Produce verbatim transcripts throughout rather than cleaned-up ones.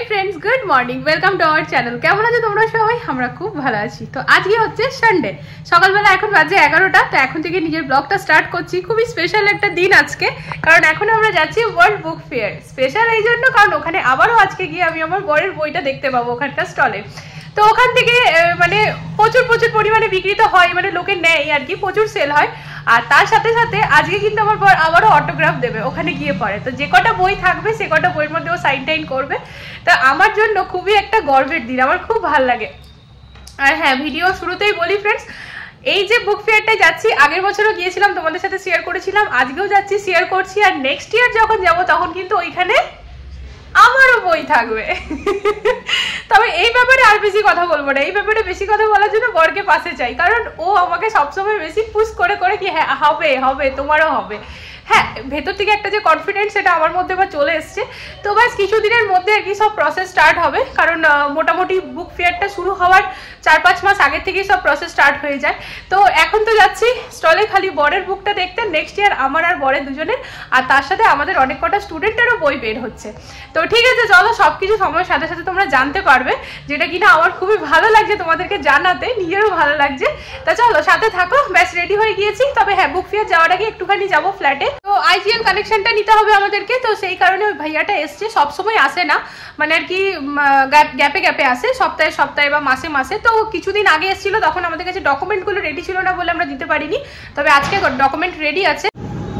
Friends good morning welcome to our channel কেমন আছো তোমরা সবাই আমরা খুব ভালো আছি তো আজকে হচ্ছে সানডে সকালবেলা এখন বাজে এগারোটা তো এখন থেকে নিজের ব্লগটা স্টার্ট করছি খুবই স্পেশাল একটা দিন আজকে কারণ এখন আমরা যাচ্ছি ওয়ার্ল্ড বুক ফেয়ার স্পেশাল এই জন্য কারণ ওখানে আবারও আজকে গিয়ে আমি আমার বরের বইটা দেখতে পাবো ওখানকার স্টলে তো ওখান থেকে মানে প্রচুর প্রচুর পরিমাণে বিক্রি তো হয় মানে লোকে নেয় আর কি প্রচুর সেল হয় আর তার সাথে সাথে আজকে কিন্তু আমার বর আবারও অটোগ্রাফ দেবে ওখানে গিয়ে পড়ে তো যে কটা বই থাকবে সে কটা বইয়ের মধ্যে ও সাইন টাইন করবে তা আমার জন্য খুবই একটা গর্বের দিন আমার খুব ভালো লাগে আর হ্যাঁ ভিডিও শুরুতেই বলি ফ্রেন্ডস এই যে বুক ফেয়ারটায় যাচ্ছি আগের বছরও গিয়েছিলাম তোমাদের সাথে শেয়ার করেছিলাম আজকেও যাচ্ছি শেয়ার করছি আর নেক্সট ইয়ার যখন যাব তখন কিন্তু ওইখানে আমারও বই থাকবে তবে এই ব্যাপারে আর বেশি কথা বলবো না এই ব্যাপারে বেশি কথা বলার জন্য বরকে পাশে চাই কারণ ও আমাকে সবসময় বেশি পুশ করে করে কি হ্যাঁ হবে হবে তোমারও হবে হ্যাঁ ভেতর থেকে একটা যে কনফিডেন্স সেটা আমার মধ্যে বা চলে এসছে তো ব্যাস কিছুদিনের মধ্যে আর কি সব প্রসেস স্টার্ট হবে কারণ মোটামুটি বুক ফেয়ারটা শুরু হওয়ার চার পাঁচ মাস আগে থেকেই সব প্রসেস স্টার্ট হয়ে যায় তো এখন তো যাচ্ছি স্টলে খালি বরের বুকটা দেখতে নেক্সট ইয়ার আমার আর বরের দুজনের আর তার সাথে আমাদের অনেক কটা স্টুডেন্টেরও বই বের হচ্ছে তো ঠিক আছে চলো সব কিছু সময়ের সাথে সাথে তোমরা জানতে পারবে যেটা কিনা আমার খুবই ভালো লাগছে তোমাদেরকে জানাতে নিজেরও ভালো লাগছে তা চলো সাথে থাকো ব্যাস রেডি হয়ে গিয়েছি তবে হ্যাঁ বুক ফেয়ার যাওয়ার আগে একটুখানি যাবো ফ্ল্যাটে তো আইজিএল কানেকশনটা নিতে হবে আমাদেরকে তো সেই কারণে ওই ভাইয়াটা এসছে সবসময় আসে না মানে আর কি গ্যাপে গ্যাপে আসে সপ্তাহে সপ্তাহে বা মাসে মাসে তো কিছুদিন আগে এসেছিল তখন আমাদের কাছে ডকুমেন্টগুলো রেডি ছিল না বলে আমরা দিতে পারিনি তবে আজকে ডকুমেন্ট রেডি আছে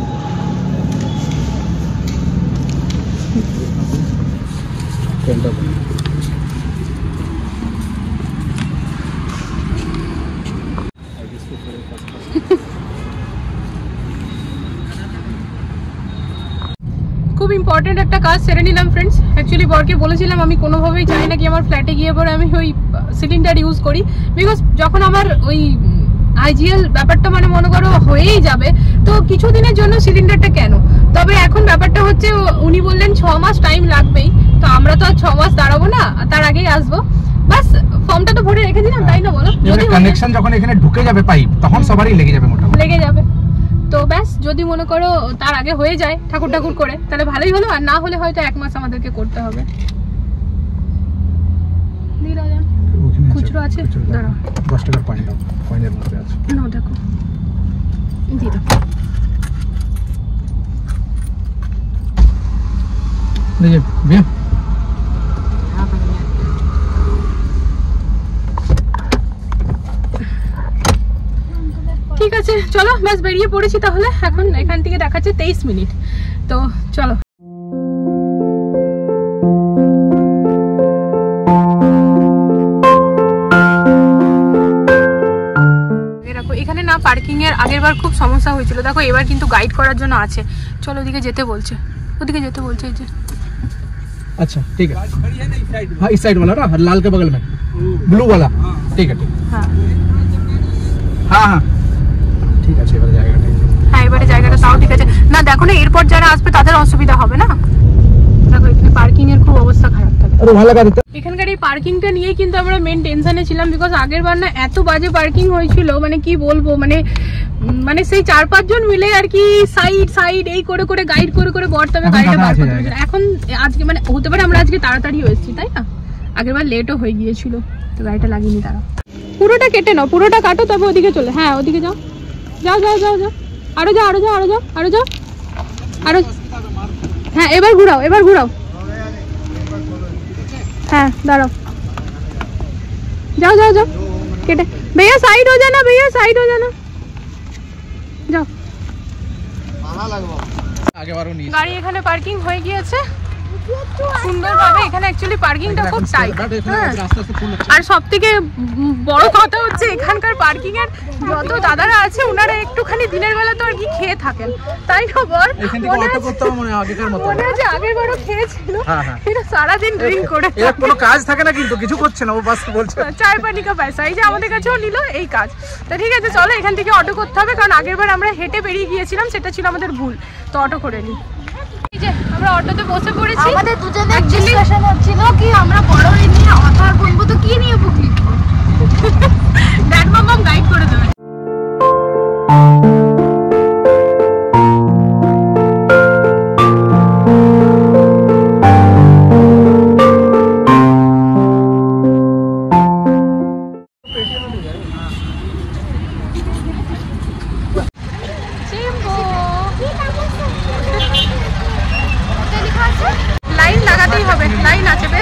খুব ইম্পর্টেন্ট একটা কাজ সেরে নিলাম ফ্রেন্ডস অ্যাকচুয়ালি বরকে বলেছিলাম আমি কোনোভাবেই চাই না কি আমার ফ্ল্যাটে গিয়ে পরে আমি ওই সিলিন্ডার ইউজ করি বিকজ যখন আমার ওই আইজিএল ব্যাপারটা মানে মনে করো হয়েই যাবে তো কিছুদিনের জন্য সিলিন্ডারটা কেন তবে এখন ব্যাপারটা হচ্ছে উনি বললেন ছ মাস টাইম লাগবেই তো আমরা তো আর ছ মাস দাঁড়াবো না তার আগেই আসবো বাস ফর্মটা তো ভরে রেখে দিলাম তাই না বলো যদি কানেকশন যখন এখানে ঢুকে যাবে পাইপ তখন সবারই লেগে যাবে মোটামুটি লেগে যাবে তো ব্যাস যদি মনে করো তার আগে হয়ে যায় ঠাকুর ঠাকুর করে তাহলে ভালোই হলো আর না হলে হয়তো এক মাস আমাদেরকে করতে হবে খুচরো আছে দাঁড়াও দশ টাকার পয়েন্ট দাও পয়েন্টের মধ্যে আছে নাও দেখো দিয়ে দাও দেখে bien ঠিক আছে চলো ব্যাস বেরিয়ে পড়েছি তাহলে এখন এখান থেকে দেখাচ্ছে তেইশ মিনিট তো চলো এখানে না পার্কিং এর আগের বার খুব সমস্যা হয়েছিল দেখো এবার কিন্তু গাইড করার জন্য আছে চলো ওদিকে যেতে বলছে ওদিকে যেতে বলছে এই যে अच्छा ठीक है हाँ इस साइड वाला ना लाल के बगल में ब्लू वाला ठीक है ठीक हाँ हाँ हाँ ঠিক আছে এবারে জায়গাটা হ্যাঁ এবারে জায়গাটা তাও ঠিক আছে না দেখো না এরপর যারা আসবে তাদের অসুবিধা হবে না দেখো এখানে পার্কিং এর খুব অবস্থা খারাপ থাকে আরে ভালো লাগা দিতে এখানকার এই পার্কিংটা নিয়ে কিন্তু আমরা মেন টেনশনে ছিলাম বিকজ আগের বার না এত বাজে পার্কিং হয়েছিল মানে কি বলবো মানে মানে সেই চার পাঁচ জন মিলে আর কি সাইড সাইড এই করে করে গাইড করে করে বর তবে গাড়িটা বার করতে হয়েছিল এখন আজকে মানে হতে পারে আমরা আজকে তাড়াতাড়ি এসেছি তাই না আগের বার লেটও হয়ে গিয়েছিল তো গাড়িটা লাগিনি তারা পুরোটা কেটে নাও পুরোটা কাটো তবে ওদিকে চলে হ্যাঁ ওদিকে যাও যাও যাও যাও যাও আরো যাও আরো যাও আরো যাও আরো যাও আরো হ্যাঁ এবার ঘুরাও এবার ঘুরাও हाँ दाঁড়াও जाओ जाओ जाओ केटे भैया साइड हो जाना भैया साइड हो जाना जाओ আগে বারো নি গাড়ি এখানে পার্কিং হয়ে গিয়েছে সুন্দরভাবে এখানে অ্যাকচুয়ালি পার্কিংটা খুব টাইট আর সবথেকে বড় কথা হচ্ছে এখানকার পার্কিং এর যত দাদারা আছে ওনারা একটুখানি দিনের বেলা তো আর কি খেয়ে থাকেন তাই না বল এখান থেকে অটো করতে হবে মনে হয় আগেকার মতো মনে আছে আগের বারও খেয়েছিল হ্যাঁ হ্যাঁ এটা সারা দিন ড্রিঙ্ক করে এর কোনো কাজ থাকে না কিন্তু কিছু করছে না ও বাস বলছে চায় পানি কা পয়সা এই যে আমাদের কাছেও নিল এই কাজ তো ঠিক আছে চলো এখান থেকে অটো করতে হবে কারণ আগের বার আমরা হেঁটে বেরিয়ে গিয়েছিলাম সেটা ছিল আমাদের ভুল তো অটো করে নিই এই যে আমরা অটোতে বসে পড়েছি আমাদের দুজনের ডিসকাশন হচ্ছিল কি আমরা বড় হয়ে নিয়ে অথার বলবো তো কি নিয়ে বুক লিখবো ড্যাড মাম গাইড করে দেবে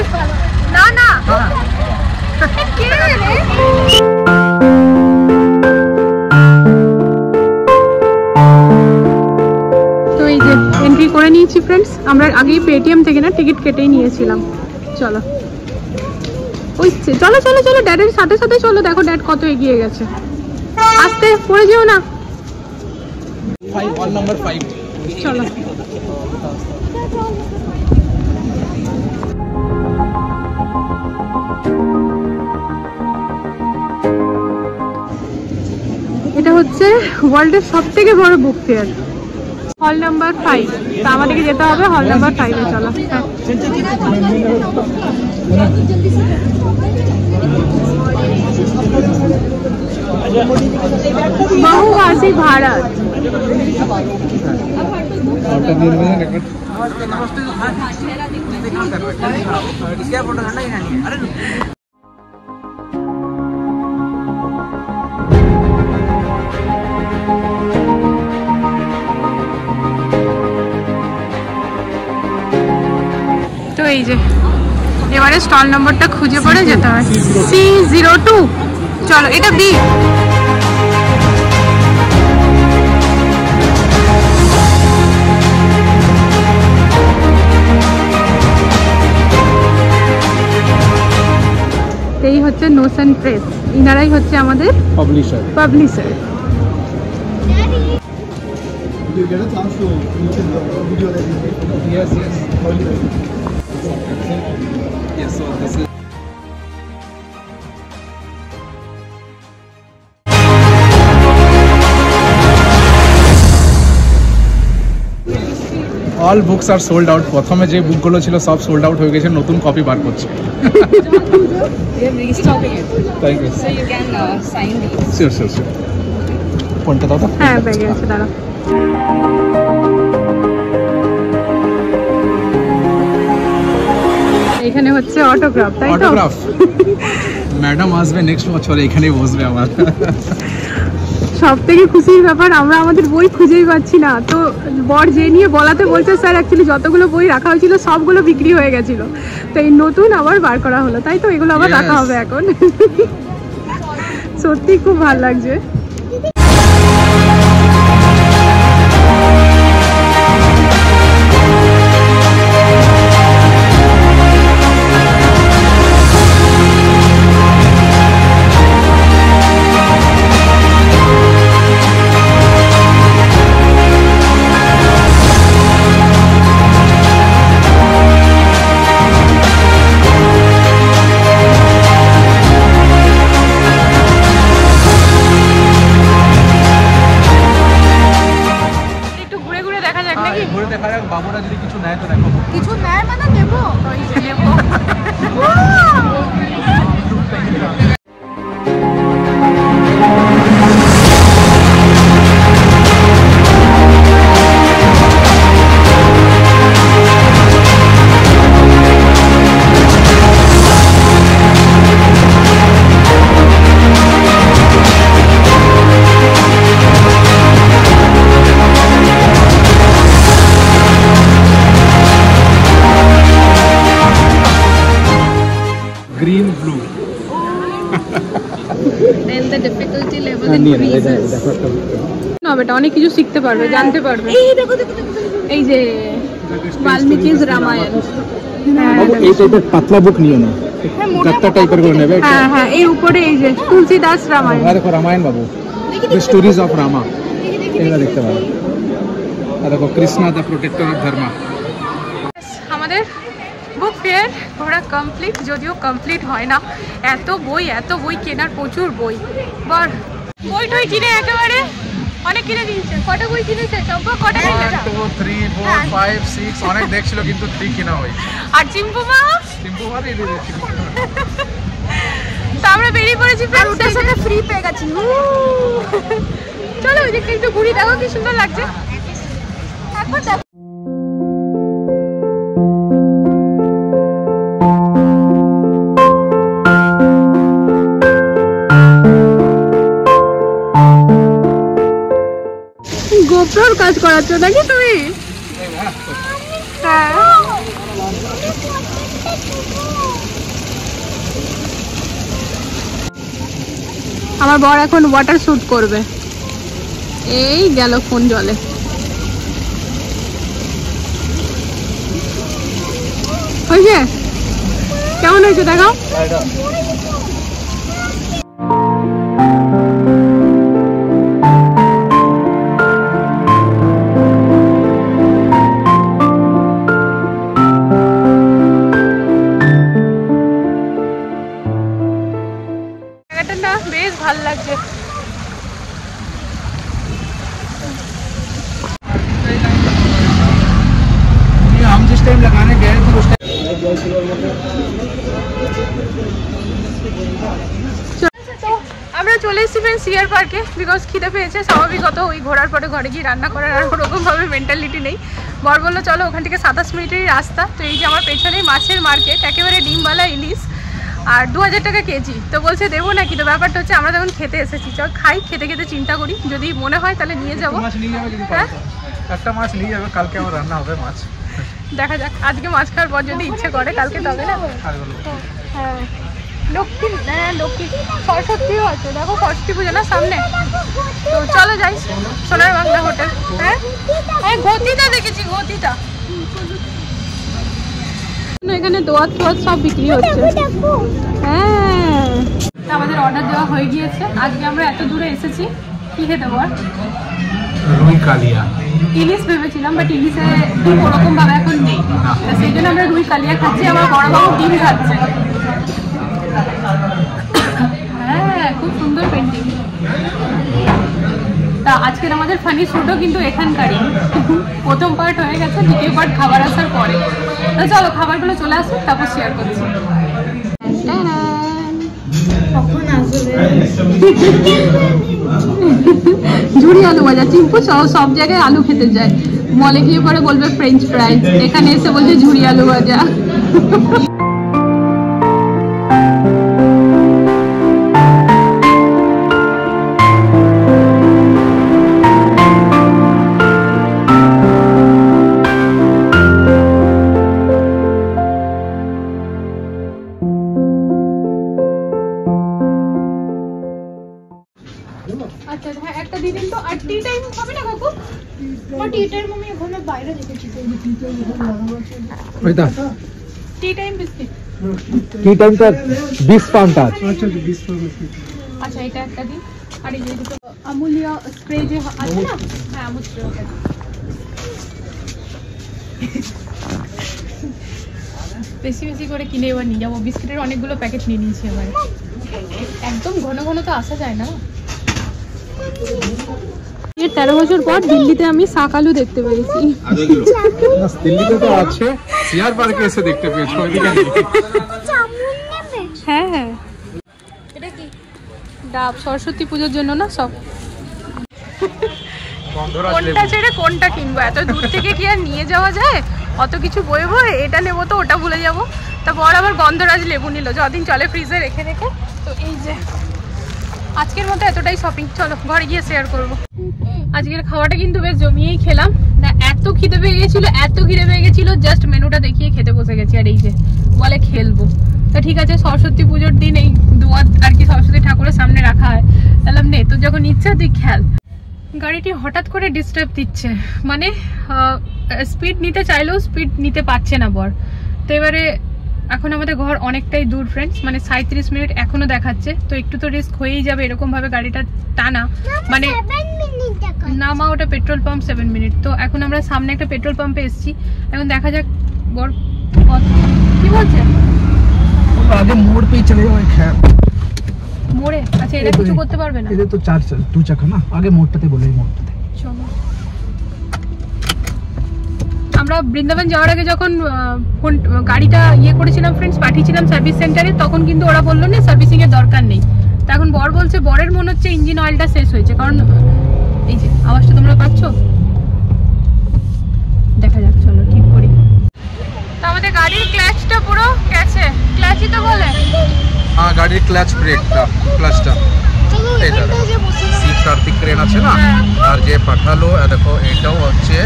না না হ্যাঁ কে রে তো এই যে এন্ট্রি করে নিয়েছি ফ্রেন্ডস। আমরা আগেই পেটিএম থেকে না টিকিট কেটেই নিয়েছিলাম। চলো ওই চলো চলো চলো ড্যাডের সাথে সাথে চলো। দেখো ড্যাড কত এগিয়ে গেছে। আস্তে পড়ে যেও না। ফাইভ হল নাম্বার ফাইভ। চলো এটা হচ্ছে ওয়ার্ল্ডের সব থেকে বড় book fair, hall number five. তা আমাদেরকে যেতে হবে হল নাম্বার ফাইভে। চলো बहुभाषी भारत। তো এই যে এবারে স্টল নম্বরটা খুঁজে পড়ে যেতে হয় সি জিরো টু। চলো এটা বি। এই হচ্ছে নোশন প্রেস, ইনারাই হচ্ছে আমাদের publisher publisher. Yes, yes. Yes, so this is all books are sold out. প্রথমে যে বুকগুলো ছিল সব সোল্ড আউট হয়ে গেছে, নতুন কপি বার করছে। We are restocking it. Thank you. So you can uh, sign these. Sure, sure, sure. কোনটা দাও তো? হ্যাঁ ব্যাগে আছে, দাঁড়া। এখানে হচ্ছে অটোগ্রাফ, তাই তো? অটোগ্রাফ। ম্যাডাম আসবে নেক্সট বছর, এখানেই বসবে আমার। সব থেকে খুশির ব্যাপার, আমরা আমাদের বই খুঁজেই পাচ্ছি না। তো বর যে নিয়ে বলাতে বলছে স্যার অ্যাকচুয়ালি যতগুলো বই রাখা হয়েছিল সবগুলো বিক্রি হয়ে গেছিল, তো এই নতুন আবার বার করা হলো, তাই তো? এগুলো আবার রাখা হবে এখন। সত্যি খুব ভালো লাগছে। ঘুরে দেখা যাক বাবুরা যদি কিছু নেয় তো দেখো। কিছু নেয় মানে নেবো। নেবো। Green, blue. Then the difficulty level increases. না বেটা, অনেক কিছু শিখতে পারবে, জানতে পারবে। এই দেখো দেখো দেখো এই যে বাল্মীকি's রামায়ণ। এই টাইপের পাতলা বুক নিও না, গাত্তা টাইপের করে নেবে। হ্যাঁ হ্যাঁ, এই উপরে এই যে তুলসীদাস রামায়ণ। আর দেখো রামায়ণ বাবু, দ্য স্টোরিজ অফ রামা, এটা দেখতে পারো। আর দেখো Krishna the protector of Dharma. আমাদের বুক ফেয়ার ঘোরা কমপ্লিট, যদিও কমপ্লিট হয় না, এত বই এত বই কেনার, প্রচুর বই। বর বই টই কিনে একেবারে অনেক কিনে দিয়েছে। কটা বই কিনেছে চম্পা? কটা কিনেছে? Two three four five six অনেক দেখছিল কিন্তু থ্রি কিনা হয়েছে। আর চিম্পু মা চিম্পু মারি দিয়েছিল। তো আমরা বেরিয়ে পড়েছি ফ্রেন্ডস, ওটার সাথে ফ্রি পেয়ে গেছি। চলো ওইদিকে একটু ঘুরি, দেখো কি সুন্দর লাগছে। একবার দেখো। গোপ্রোর কাজ করাচ্ছ নাকি তুমি? হ্যাঁ আমার বর এখন ওয়াটার শুট করবে। এই গেল ফোন জলে। হয়েছে? কেমন হয়েছে দেখাও। জায়গাটা না বেশ ভালো লাগছে। हम जिस टाइम लगाने गए थे उस टाइम আমরা চলে এসেছি ফ্রেন্ডস সিয়ার পার্কে, বিকজ খিদে পেয়েছে। স্বাভাবিকত ওই ঘোরার পরে ঘরে গিয়ে রান্না করার আর ওরকমভাবে মেন্টালিটি নেই। বর বললো চলো, ওখান থেকে সাতাশ মিনিটেরই রাস্তা। তো এই যে আমার পেছনেই মাছের মার্কেট, একেবারে ডিমবালা ইলিশ, আর দু হাজার টাকা কেজি। তো বলছে দেবো নাকি। তো ব্যাপারটা হচ্ছে আমরা তখন খেতে এসেছি, চল খাই, খেতে খেতে চিন্তা করি, যদি মনে হয় তাহলে নিয়ে যাবো। হ্যাঁ একটা মাছ নিয়ে যাবে, কালকে আমার রান্না হবে মাছ। দেখা যাক, আজকে মাছ খাওয়ার পর যদি ইচ্ছে করে কালকে তবে না। হ্যাঁ লক্ষ্মী, হ্যাঁ লক্ষ্মী সরস্বতীও আছে, দেখো সরস্বতী পুজো না সামনে। তো চলো যাই সোনার বাংলা হোটেল। হ্যাঁ হ্যাঁ ঘটিটা দেখেছি, ঘটিটা এখানে দোয়াত টোয়াত সব বিক্রি হচ্ছে। হ্যাঁ আমাদের অর্ডার দেওয়া হয়ে গিয়েছে। আজকে আমরা এত দূরে এসেছি, কি খেতে বল? রুই কালিয়া ইলিশ ভেবেছিলাম, বাট ইলিশে ডিম ওরকম ভাবে এখন নেই, সেই জন্য আমরা রুই কালিয়া খাচ্ছি। আমার বড় বাবু ডিম খাচ্ছে। হ্যাঁ খুব সুন্দর পেন্টিং। তা আজকের আমাদের ফানি শুটও কিন্তু এখানকারই। প্রথম পার্ট হয়ে গেছে, দ্বিতীয় পার্ট খাবার আসার পরে। তো চলো খাবারগুলো চলে আসুক, তারপর শেয়ার করছি। ঝুড়ি আলু ভাজা। চিম্পু সব জায়গায় আলু খেতে যায়, মলে গিয়ে পরে বলবে ফ্রেঞ্চ ফ্রাইজ, এখানে এসে বলছে ঝুড়ি আলু ভাজা। আচ্ছা হ্যাঁ একটা দিন তো। আর টি টাইম হবে না কাকু? আর টি টাইম আমি ওখানে বাইরে দেখেছি। ওইটা টি টাইম বিস্কিট। কি টাইমটা বিশ পাউন্ড আছে। আচ্ছা এটা একটা দিন। আর এই যে দুটো আমুলিয়া স্প্রে যে আছে না, হ্যাঁ আমুল স্প্রে ওটা। বেশি বেশি করে কিনে এবার নিয়ে যাবো। বিস্কিটের অনেকগুলো প্যাকেট নিয়ে নিয়েছি এবার। একদম ঘন ঘন তো আসা যায় না। এর তেরো বছর পর দিল্লিতে আমি শাক আলু দেখতে পেয়েছি। দিল্লিতে তো আছে, সিয়ার পার্কে এসে দেখতে পেয়েছো। হ্যাঁ হ্যাঁ এটা কি ডাব সরস্বতী পুজোর জন্য না সব। কোনটা ছেড়ে কোনটা কিনবো? এত দূর থেকে কি আর নিয়ে যাওয়া যায়? অত কিছু বয়ে বয়ে এটা নেবো তো ওটা ভুলে যাবো। তারপর আবার গন্ধরাজ লেবু নিল, যদিন চলে ফ্রিজে রেখে রেখে। তো এই যে আজকের মতো এতটাই শপিং। চলো ঘরে গিয়ে শেয়ার করবো। আজকের খাওয়াটা কিন্তু বেশ জমিয়েই খেলাম না। এত খিদে পেয়ে গেছিল, এত খিদে পেয়ে গেছিল, জাস্ট মেনুটা দেখিয়ে খেতে বসে গেছি। আর এই যে বলে খেলবো, তা ঠিক আছে সরস্বতী পুজোর দিন এই দুয়াত আর কি সরস্বতী ঠাকুরের সামনে রাখা হয়। তাহলে নে তোর যখন ইচ্ছা তুই খেল। গাড়িটি হঠাৎ করে ডিস্টার্ব দিচ্ছে, মানে স্পিড নিতে চাইলেও স্পিড নিতে পারছে না বর। তো এবারে এখন আমাদের ঘর অনেকটাই দূর ফ্রেন্ডস, মানে সাঁত্রিশ মিনিট এখনো দেখাচ্ছে। তো একটু তো রিস্ক হয়েই যাবে এরকম ভাবে গাড়িটা টানা। মানে না মা ওটা পেট্রোল পাম্প সেভেন মিনিট। তো এখন আমরা সামনে একটা পেট্রোল পাম্পে এসেছি, এখন দেখা যাক বর কি বলছে। আগে মোড় পেয়ে চলে যাও খেয়াল মোড়ে। আচ্ছা এটা কিছু করতে পারবে না, এটা তো চার দু চাকা না। আগে মোড়টাতে বলে মোড়টাতে চলো। আমরা বৃন্দাবন যাওয়ার আগে যখন ফোন গাড়িটা ইয়ে করেছিলাম ফ্রেন্ডস, পাঠিয়েছিলাম সার্ভিস সেন্টারে, তখন কিন্তু ওরা বললো না সার্ভিসিং এর দরকার নেই। তো এখন বর বলছে বরের মনে হচ্ছে ইঞ্জিন অয়েলটা শেষ হয়েছে, কারণ এই যে আওয়াজটা তোমরা পাচ্ছ। দেখা যাক চলো ঠিক করি। তো আমাদের গাড়ির ক্লাচটা পুরো গেছে, ক্লাচই তো বলে। হ্যাঁ গাড়ির ক্লাচ ব্রেকটা, ক্লাচটা এটা সিট কার্তিক ক্রেন আছে না। আর যে পাঠালো দেখো এটাও হচ্ছে।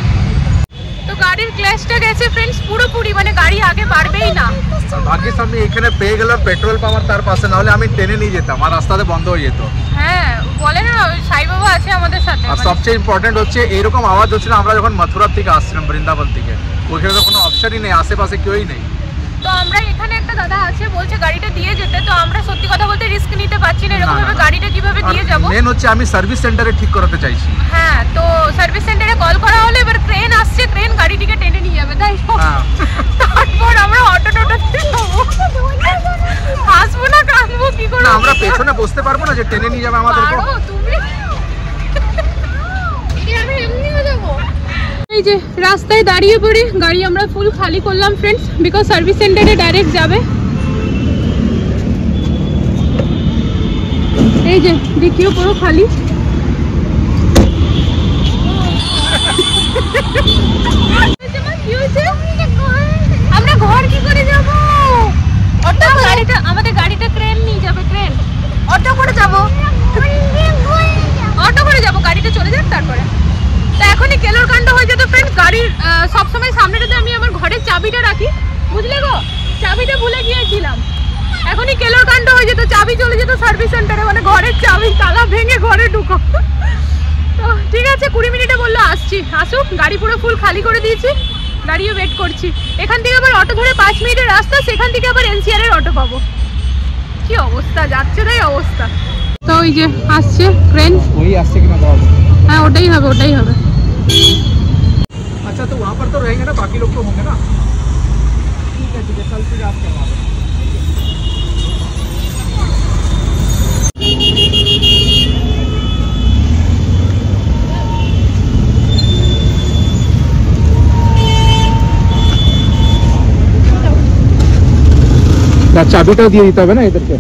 তো গাড়ির ক্লাচটা গেছে ফ্রেন্ডস পুরোপুরি, মানে গাড়ি আগে বাড়বেই না। আগে সামনে এই এখানে পেয়ে গেলাম পেট্রোল পাম্প আর তার পাশে, নাহলে আমি ট্রেনে নিয়ে যেতাম আর রাস্তাতে বন্ধ হয়ে যেত। হ্যাঁ বলে না সাই বাবা আছে আমাদের সাথে। আর সবচেয়ে ইম্পর্টেন্ট হচ্ছে এইরকম আওয়াজ হচ্ছিল আমরা যখন মথুরা থেকে আসছিলাম, বৃন্দাবন থেকে, ওইখানে তো কোনো অপশনই নেই, আশেপাশে কেউই নেই। তো আমরা এখানে একটা দাদা আছে বলছে গাড়িটা দিয়ে যেতে, তো আমরা সত্যি কথা বলতে রিস্ক নিতে পারছি না, এরকম ভাবে গাড়িটা কিভাবে দিয়ে যাব। মেন হচ্ছে আমি সার্ভিস সেন্টারে ঠিক করাতে চাইছি। হ্যাঁ তো সার্ভিস সেন্টারে কল করা হলে এবার ক্রেন আসছে, ক্রেন গাড়িটিকে টেনে নিয়ে যাবে, তাই তারপর আমরা অটো টোটোতে যাবো। আসবো না কাঁদবো কি করে? আমরা পেছনে বসতে পারবো না যে টেনে নিয়ে যাবে আমাদেরকে? তুমি আমি এমনিও যাবো। এই যে রাস্তায় দাঁড়িয়ে পড়ে গাড়ি আমরা ফুল খালি করলাম ফ্রেন্ডস, বিকজ সার্ভিস সেন্টারে ডাইরেক্ট যাবে। এই যে দেখিও পুরো খালি। আমরা ঘর কি করে যাব? অটো গাড়িটা আমাদের গাড়িটা ক্রেন নিয়ে যাবে, ক্রেন। অটো করে যাব, অটো করে যাব, গাড়িটা চলে যাক তারপরে। তো এখনই কেলোর কাণ্ড হয়ে যেত ফ্রেন্ডস। গাড়ির সবসময় সামনেটাতে আমি আমার ঘরের চাবিটা রাখি, বুঝলে গো, চাবিটা ভুলে গিয়েছিলাম। এখনই কেলোর কাণ্ড হয়ে যেত, চাবি চলে যেত সার্ভিস সেন্টারে, মানে ঘরের চাবি তালা ভেঙে ঘরে ঢুকো। তো ঠিক আছে, কুড়ি মিনিটে বললো আসছি, আসুক। গাড়ি পুরো ফুল খালি করে দিয়েছি, দাঁড়িয়ে ওয়েট করছি। এখান থেকে আবার অটো ধরে পাঁচ মিনিটের রাস্তা, সেখান থেকে আবার এনসিআর এর অটো পাবো। কি অবস্থা, যাচ্ছে তাই অবস্থা। তো ওই যে আসছে ক্রেন, ওই আসছে কিনা দাও। হ্যাঁ ওটাই হবে, ওটাই হবে। अच्छा तो वहाँ पर तो रहेंगे ना, बाकी लोग तो होंगे ना। ठीक है ठीक है, कल फिर आप करवा दो। চাবিটাও দিয়ে দিতে হবে না এদেরকে।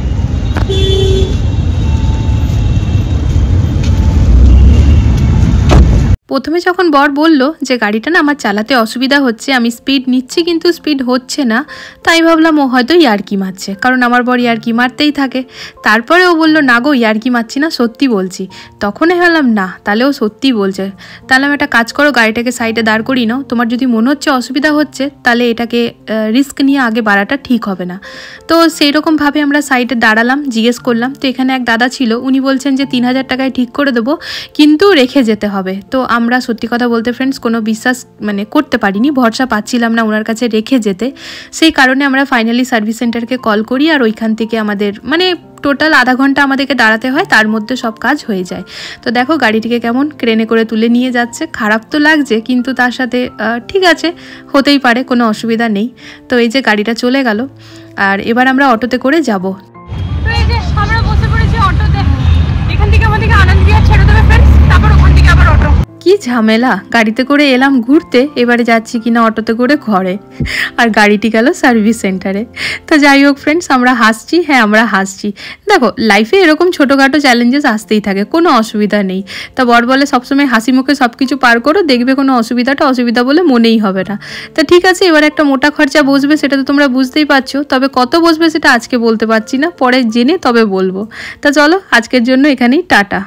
প্রথমে যখন বর বলল যে গাড়িটা না আমার চালাতে অসুবিধা হচ্ছে, আমি স্পিড নিচ্ছি কিন্তু স্পিড হচ্ছে না, তাই ভাবলাম ও হয়তো ইয়ার্কি মারছে, কারণ আমার বর ইয়ার্কি মারতেই থাকে। তারপরে ও বলল না গো ইয়ার্কি মারছি না, সত্যি বলছি। তখনই ভাবলাম না, তাহলে ও সত্যি বলছে। তাহলে আমি একটা কাজ করো, গাড়িটাকে সাইডে দাঁড় করিয়ে নাও, তোমার যদি মনে হচ্ছে অসুবিধা হচ্ছে তাহলে এটাকে রিস্ক নিয়ে আগে বাড়াটা ঠিক হবে না। তো সেই রকমভাবে আমরা সাইডে দাঁড়ালাম, জিজ্ঞেস করলাম। তো এখানে এক দাদা ছিল, উনি বলছেন যে তিন হাজার টাকায় ঠিক করে দেবো, কিন্তু রেখে যেতে হবে। তো আমরা সত্যি কথা বলতে ফ্রেন্ডস কোনো বিশ্বাস মানে করতে পারিনি, ভরসা পাচ্ছিলাম না ওনার কাছে রেখে যেতে। সেই কারণে আমরা ফাইনালি সার্ভিস সেন্টারকে কল করি, আর ওইখান থেকে আমাদের মানে টোটাল আধা ঘন্টা আমাদেরকে দাঁড়াতে হয়, তার মধ্যে সব কাজ হয়ে যায়। তো দেখো গাড়িটিকে কেমন ক্রেনে করে তুলে নিয়ে যাচ্ছে, খারাপ তো লাগছে কিন্তু তার সাথে ঠিক আছে, হতেই পারে, কোনো অসুবিধা নেই। তো এই যে গাড়িটা চলে গেল, আর এবার আমরা অটোতে করে যাব। তো এই যে আমরা বসে পড়েছি অটোতে, এখান থেকে আমাদেরকে আনন্দ বিহার ছেড়ে দেবে ফ্রেন্ডস, তারপর ওখান থেকে আবার অটো। কি ঝামেলা, গাড়িতে করে এলাম ঘুরতে, এবারে যাচ্ছি কিনা অটোতে করে ঘরে, আর গাড়িটি গেল সার্ভিস সেন্টারে। তো যাই হোক ফ্রেন্ডস, আমরা হাসছি, হ্যাঁ আমরা হাসছি। দেখো লাইফে এরকম ছোটোখাটো চ্যালেঞ্জেস আসতেই থাকে, কোনো অসুবিধা নেই। তা বর বলে সবসময় হাসি মুখে সব কিছু পার করো, দেখবে কোনো অসুবিধাটা অসুবিধা বলে মনেই হবে না। তা ঠিক আছে, এবার একটা মোটা খরচা বসবে, সেটা তো তোমরা বুঝতেই পারছো, তবে কত বসবে সেটা আজকে বলতে পারছি না, পরে জেনে তবে বলবো। তা চলো আজকের জন্য এখানেই টাটা।